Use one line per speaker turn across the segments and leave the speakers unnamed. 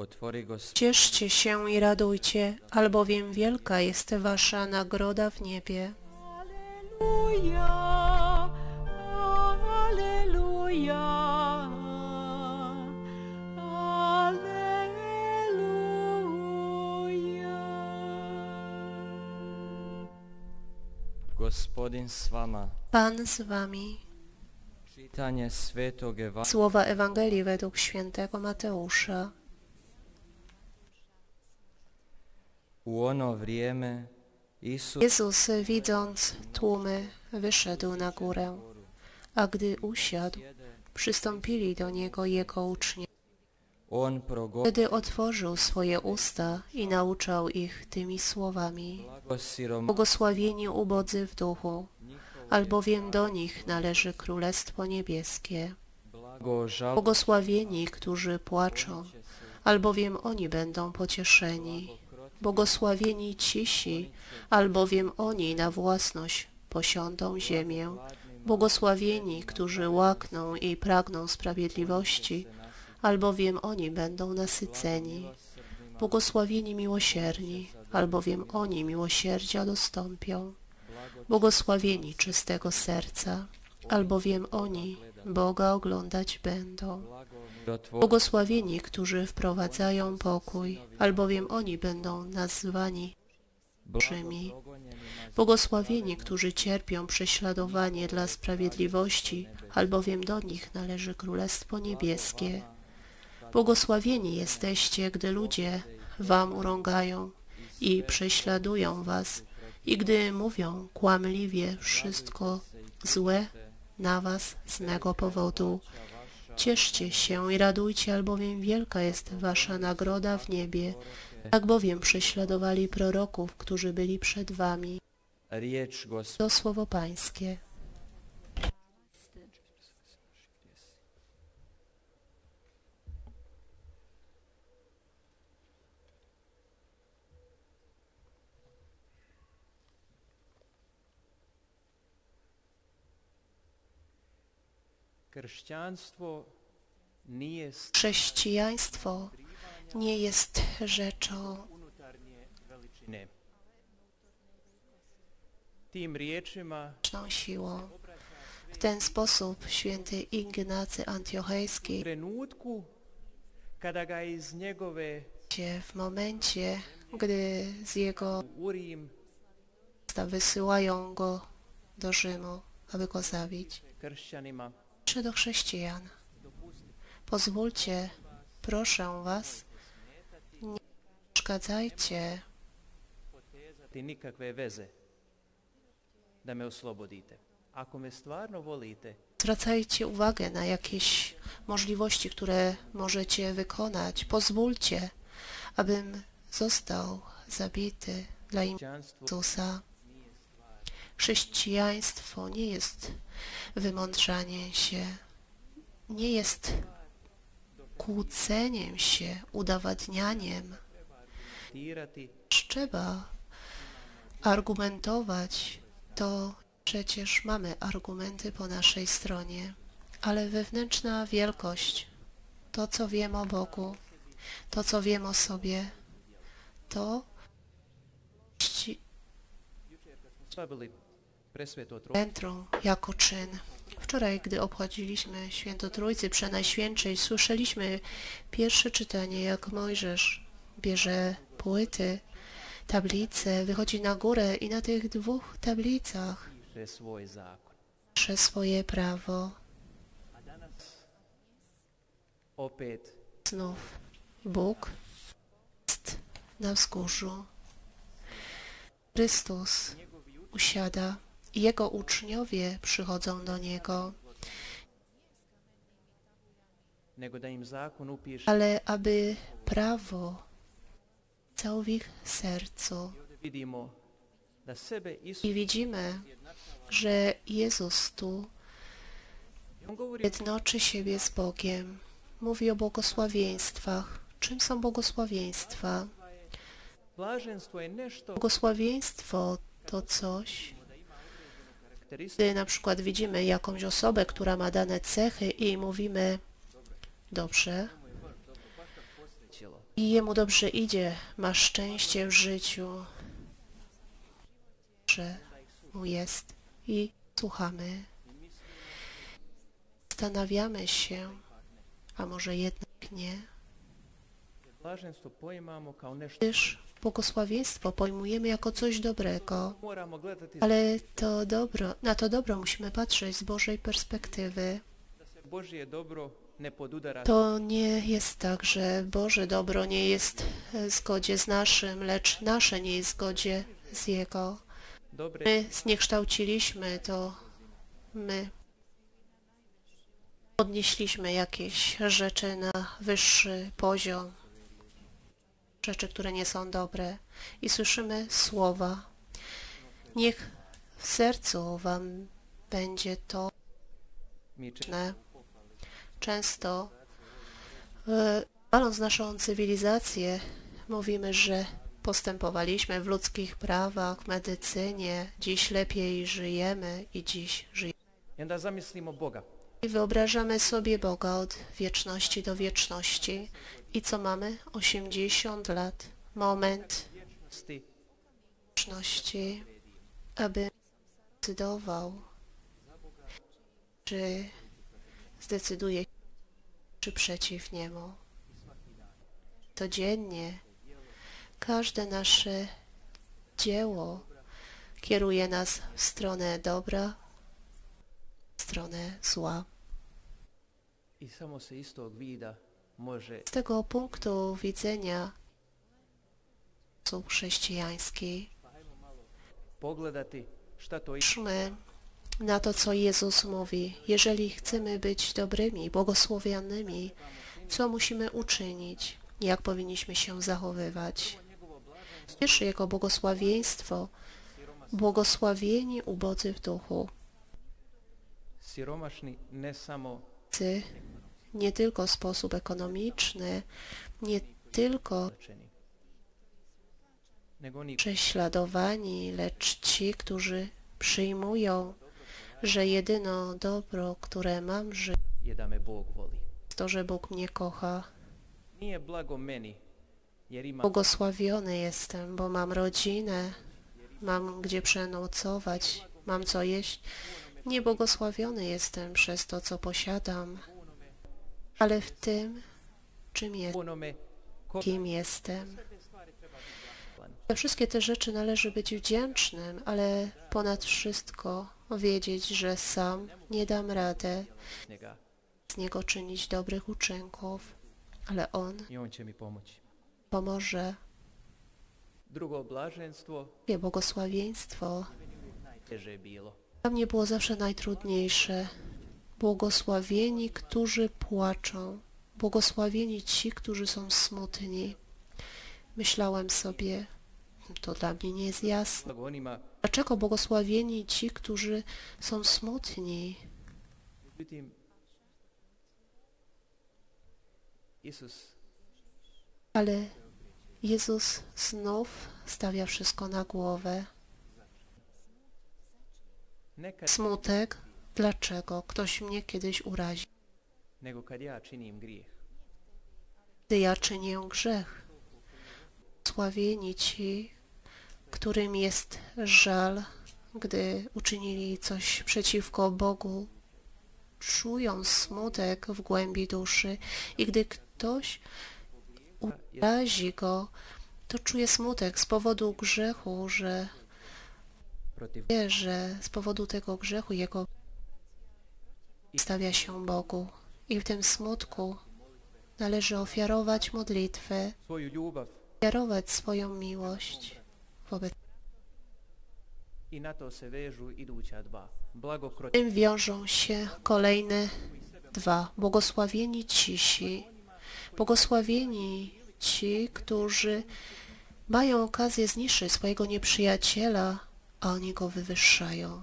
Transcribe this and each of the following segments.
Cieszcie się i radujcie, albowiem wielka jest wasza nagroda w niebie.
Alleluja, alleluja, alleluja.
Gospodin s vama.
Pan z wami.
Čitanje Svetog Evanđelja
Słowa Ewangelii według świętego Mateusza.
u ono vrijeme Isus
Jezus, widząc tłumy, wyszedł na górę, a gdy usiadł, przystąpili do Niego Jego uczniowie.
on progovorio
Wtedy otworzył swoje usta i nauczał ich tymi słowami. Błogosławieni ubodzy w duchu, albowiem do nich należy Królestwo Niebieskie. Błogosławieni, którzy płaczą, albowiem oni będą pocieszeni. Błogosławieni cisi, albowiem oni na własność posiądą ziemię. Błogosławieni, którzy łakną i pragną sprawiedliwości, albowiem oni będą nasyceni. Błogosławieni miłosierni, albowiem oni miłosierdzia dostąpią. Błogosławieni czystego serca, albowiem oni Boga oglądać będą. Błogosławieni, którzy wprowadzają pokój, albowiem oni będą nazwani Bożymi. Błogosławieni, którzy cierpią prześladowanie dla sprawiedliwości, albowiem do nich należy Królestwo Niebieskie. Błogosławieni jesteście, gdy ludzie wam urągają i prześladują was, i gdy mówią kłamliwie wszystko złe na was z mego powodu. Cieszcie się i radujcie, albowiem wielka jest wasza nagroda w niebie. Tak bowiem prześladowali proroków, którzy byli przed wami.
riječ Gospod.
To słowo Pańskie.
Kršćanstvo nije
Chrześcijaństwo nie jest rzeczą
unutarnje veličine. Tim riječima
siłą. W ten sposób święty Ignacy Antiochejski
trenutku kada ga iz njegove
w momencie, gdy z jego
u Rim
miasta wysyłają go do Rzymu, aby go zabić,
kršćanima
czy do chrześcijan. Pozwólcie, proszę was, nie przeszkadzajcie
potezati nikakve veze da me oslobodite. Ako me stvarno volite,
zwracajcie uwagę na jakieś możliwości, które możecie wykonać. Pozwólcie, abym został zabity dla imienia
kršćanstvo
Jezusa. Chrześcijaństwo nie jest wymądrzaniem się, nie jest kłóceniem się, udowadnianiem.
tirati
Trzeba argumentować, to przecież mamy argumenty po naszej stronie, ale wewnętrzna wielkość, to co wiem o Bogu, to co wiem o sobie, to
slavili presveto Trojicu,
centrum jako czyn. Wczoraj, gdy obchodziliśmy Święto Trójcy Przenajświętszej, słyszeliśmy pierwsze czytanie, jak Mojżesz bierze płyty, tablice, wychodzi na górę i na tych dwóch tablicach
piše svoj zakon.
pisze swoje prawo.
A danas opet
Znów Bóg jest na wzgórzu. Chrystus usiada i Jego uczniowie przychodzą do Niego,
nego da im zakon upiše
ale aby prawo cało w ich sercu.
vidimo da sebe Isus
I widzimy, że Jezus tu
on govori
jednoczy siebie z Bogiem. Mówi o błogosławieństwach. Czym są błogosławieństwa?
blaženstvo je nešto
Błogosławieństwo to coś,
charakteristično
gdy na przykład widzimy jakąś osobę, która ma dane cechy i mówimy, dobrze, i jemu dobrze idzie, ma szczęście w życiu, że mu jest i słuchamy. Zastanawiamy się, a może jednak nie,
Blaženstvo poimamo kao nešto.
gdyż błogosławieństwo pojmujemy jako coś dobrego,
Moramo gledati
ale na to dobro musimy patrzeć z Bożej perspektywy.
da se Božje dobro ne podudara.
To nie jest tak, że Boże dobro nie jest w zgodzie z naszym, lecz nasze nie jest w zgodzie z Jego.
Dobre
My zniekształciliśmy to, my podnieśliśmy jakieś rzeczy na wyższy poziom, rzeczy, które nie są dobre i słyszymy słowa. Niech w sercu wam będzie to
mi često
ważne. Często chwaląc naszą cywilizację, mówimy, że postępowaliśmy w ludzkich prawach, w medycynie, dziś lepiej żyjemy i dziś żyjemy.
I onda zamislimo Boga.
I wyobrażamy sobie Boga od wieczności do wieczności. I co mamy? 80 lat. Moment
Sti
wieczności, aby zdecydował, czy zdecyduje się, czy przeciw Niemu. Codziennie każde nasze dzieło kieruje nas w stronę dobra, w stronę zła.
i samo se iz tog vida može
Z tego punktu widzenia sposób chrześcijański
pogledati šta to
patrzmy na to, co Jezus mówi. Jeżeli chcemy być dobrymi, błogosławionymi, co musimy uczynić? Jak powinniśmy się zachowywać? Pierwsze Jego błogosławieństwo, błogosławieni ubodzy w duchu.
siromašni ne samo
Nie tylko w sposób ekonomiczny, nie tylko
lečeni, nego oni
prześladowani, lecz ci, którzy przyjmują, że jedyne dobro, które mam w życiu,
je da me Bog voli.
to, że Bóg mnie kocha.
Nije blago meni, jer imam
Błogosławiony jestem, bo mam rodzinę, mam gdzie przenocować, mam co jeść. Niebłogosławiony jestem przez to, co posiadam, ale w tym, czym jestem,
onome ko
kim jestem. Za wszystkie te rzeczy należy być wdzięcznym, ale ponad wszystko wiedzieć, że sam nie dam rady
njega
z niego czynić dobrych uczynków, ale On
i on će mi pomoći.
pomoże.
Drugo blaženstvo
Drugie błogosławieństwo
teže je bilo.
dla mnie było zawsze najtrudniejsze. Błogosławieni, którzy płaczą. Błogosławieni ci, którzy są smutni. Myślałem sobie, to dla mnie nie jest jasne.
Blago onima,
Dlaczego błogosławieni ci, którzy są smutni?
međutim, Isus
Ale Jezus znów stawia wszystko na głowę.
nekad
Smutek, dlaczego ktoś mnie kiedyś uraził,
nego kad ja činim grijeh.
gdy ja czynię grzech. Sławieni ci, którym jest żal, gdy uczynili coś przeciwko Bogu, czują smutek w głębi duszy i gdy ktoś urazi go, to czuje smutek z powodu grzechu, że
Protiv
wie, że z powodu tego grzechu jego stawia się Bogu. I w tym smutku należy ofiarować modlitwę,
svoju ljubav
ofiarować swoją miłość wobec.
i na to se vežu iduća dva. Blago kroz
Tym wiążą się kolejne dwa. Błogosławieni cisi, błogosławieni ci, którzy mają okazję zniszczyć swojego nieprzyjaciela, a oni go wywyższają.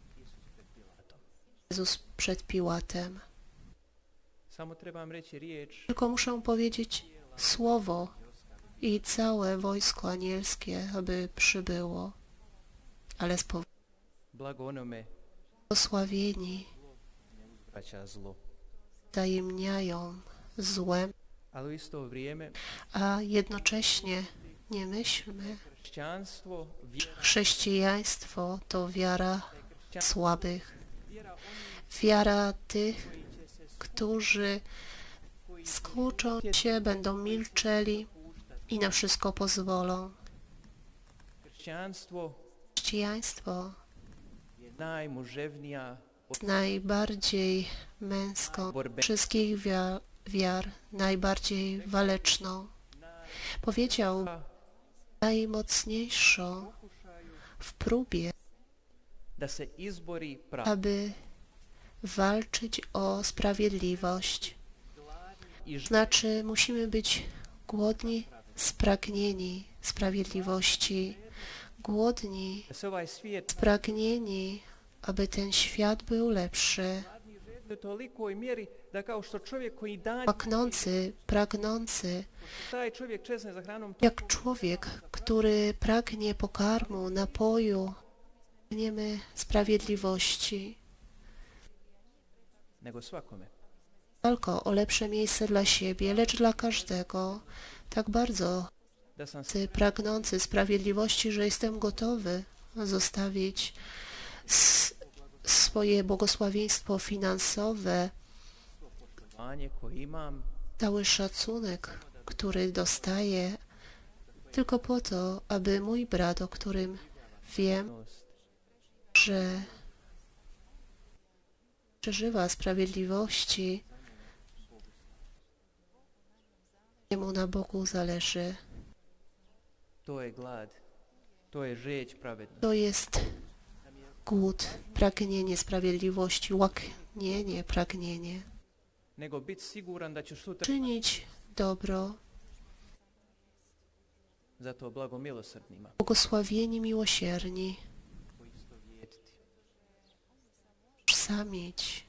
Jezus przed Piłatem.
samo trebam reći riječ
Tylko muszę powiedzieć słowo i całe wojsko anielskie, aby przybyło. Ale
blago onome
błogosławieni
vraća zlo.
tajemniają złem,
ali u isto vrijeme
a jednocześnie nie myślmy,
kršćanstvo,
chrześcijaństwo to wiara słabych, wiara tych, którzy skłóczą się, będą milczeli i na wszystko pozwolą.
kršćanstvo
Chrześcijaństwo
je najmuževnija
najbardziej męską wszystkich wiar, najbardziej waleczną. Powiedział, najmocniejszą w próbie,
da se izbori
aby walczyć o sprawiedliwość. Znaczy, musimy być głodni, spragnieni sprawiedliwości, głodni,
da se ovaj svijet
spragnieni, aby ten świat był lepszy,
u tolikoj mjeri da kao što čovjek koji dan
pragnący,
taj čovjek čezne za hranom,
jak człowiek, który pragnie pokarmu, napoju, pragniemy sprawiedliwości,
nego svakome.
tylko o lepsze miejsce dla siebie, lecz dla każdego, tak bardzo
Da sam
pragnący sprawiedliwości, że jestem gotowy zostawić swoje błogosławieństwo finansowe,
poštovanje koje imam,
cały szacunek, który dostaję, tylko po to, aby mój brat, o którym wiem, że przeżywa sprawiedliwości, jemu na Bogu zależy.
to je glad, to je žeć pravedna.
To jest głód, pragnienie sprawiedliwości, łaknienie, pragnienie.
Nego biti siguran da ćeš sutra
Czynić dobro,
za to blago milosrdnima.
błogosławieni miłosierni,
Poistovjetiti.
samić.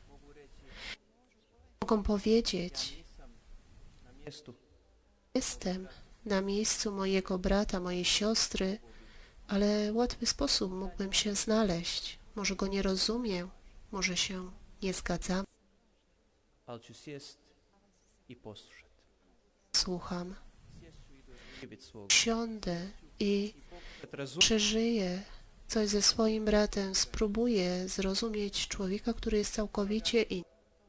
Mogą powiedzieć,
Na mjestu
jestem na miejscu mojego brata, mojej siostry, ale w łatwy sposób mógłbym się znaleźć. Może go nie rozumiem, może się nie zgadzam.
ali ću sjest i poslušati.
Słucham,
Živit svog.
siądę i
Kad razumiješ
przeżyję coś ze swoim bratem, spróbuję zrozumieć człowieka, który jest całkowicie inny,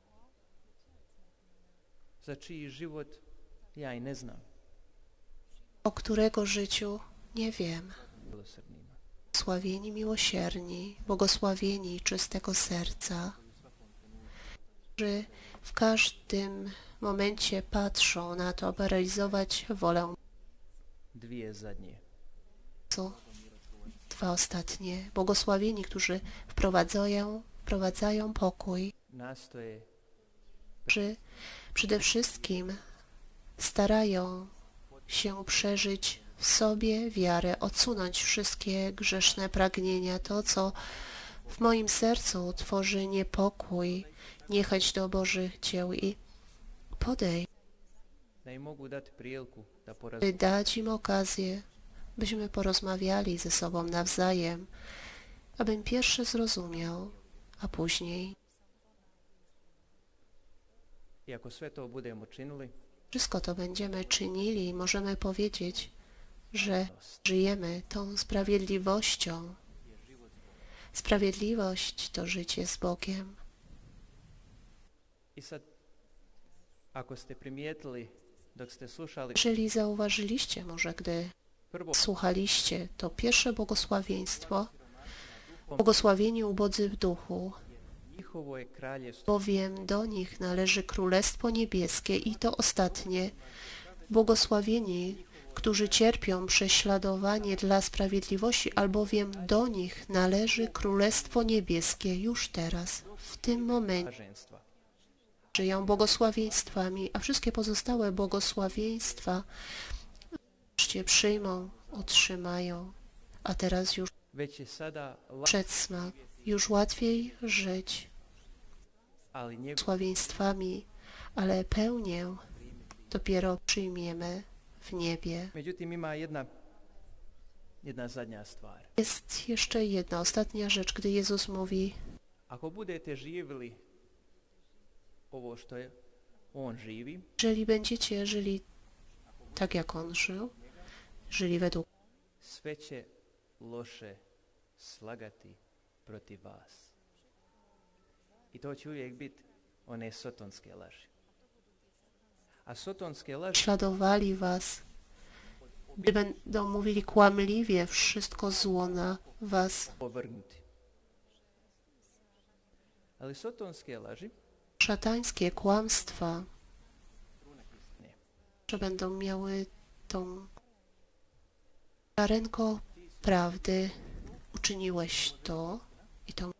za čiji život ja i ne znam.
o którego życiu nie wiem.
Milosrdnima.
Błogosławieni miłosierni, błogosławieni czystego serca, którzy w każdym momencie patrzą na to, aby realizować wolę.
Dvije zadnje.
Co? Dwa ostatnie. Błogosławieni, którzy wprowadzają pokój,
Nastoje
którzy przede wszystkim starają się przeżyć w sobie wiarę, odsunąć wszystkie grzeszne pragnienia, to co w moim sercu tworzy niepokój, niechęć do Bożych dzieł i podejść,
da im mogu dati priliku da
by
porazumiju
dać im okazję, byśmy porozmawiali ze sobą nawzajem, abym pierwszy zrozumiał, a później
i ako sve to budemo činili,
wszystko to będziemy czynili i możemy powiedzieć, że żyjemy tą sprawiedliwością. Sprawiedliwość to życie z Bogiem.
i sad ako ste primijetili dok ste slušali
Jeżeli zauważyliście może, gdy
prvo
słuchaliście, to pierwsze błogosławieństwo, błogosławieni ubodzy w duchu,
njihovo je kraljevstvo
bowiem do nich należy Królestwo Niebieskie i to ostatnie, błogosławieni, którzy cierpią prześladowanie dla sprawiedliwości, albowiem do nich należy Królestwo Niebieskie już teraz, w tym momencie.
blaženstva.
Żyją błogosławieństwami, a wszystkie pozostałe błogosławieństwa wreszcie przyjmą, otrzymają, a teraz już
Već je sada
przedsmak, już łatwiej żyć
ali njegov
błogosławieństwami, ale pełnię dopiero przyjmiemy w niebie.
Međutim, ima jedna zadnja stvar.
Jest jeszcze jedna, ostatnia rzecz, gdy Jezus mówi,
Ako budete živjeli ovo što je on živi,
Jeżeli będziecie żyli tak, jak On żył, żyli według,
sve će loše slagati protiv vas. I to će uvijek biti one sotonske laži. A sotonske laži
śladowali was, gdy będą mówili kłamliwie wszystko zło na was.
povrgnuti. Ali sotonske laži
Szatańskie kłamstwa,
ne.
że będą miały tą ziarenko prawdy, uczyniłeś to i to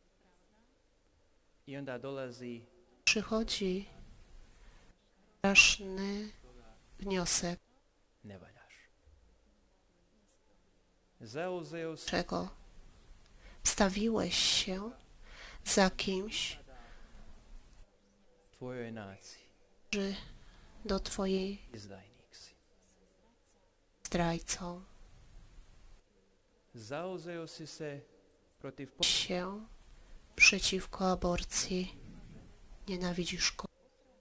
I onda dolazi
przychodzi straszny wniosek,
ne valjaš. Zauzeo si
czego wstawiłeś się za kimś,
tvojoj naciji,
że do twojej
izdajnik si.
zdrajcą
Zauzeo si se protiv
się przeciwko aborcji, nienawidzisz go.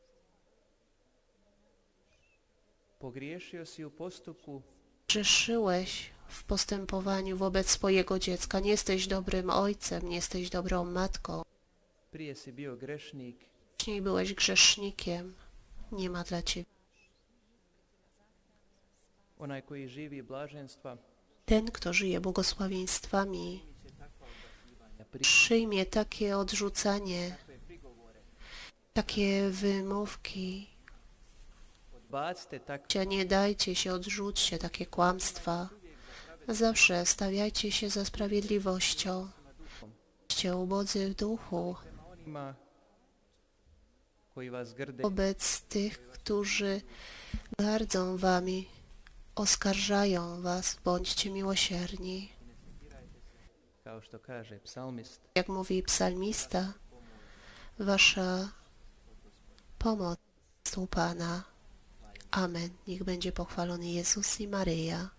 pogriješio si u postupku
Grzeszyłeś w postępowaniu wobec swojego dziecka. Nie jesteś dobrym ojcem, nie jesteś dobrą matką.
prije si bio grešnik,
Wcześniej byłeś grzesznikiem. Nie ma dla ciebie.
onaj koji živi blaženstva,
Ten, kto żyje błogosławieństwami,
pri-
przyjmie takie odrzucanie, takie wymówki.
bacite tak
Nie dajcie się, odrzućcie takie kłamstwa. Zawsze stawiajcie się za sprawiedliwością. Bądźcie ubodzy w duchu
onima koji vas grde,
wobec tych, którzy gardzą wami, oskarżają was. Bądźcie miłosierni.
kao što kaže psalmist,
Jak mówi psalmista, wasza pomoc jest u Pana. Amen. Niech będzie pochwalony Jezus i Maryja.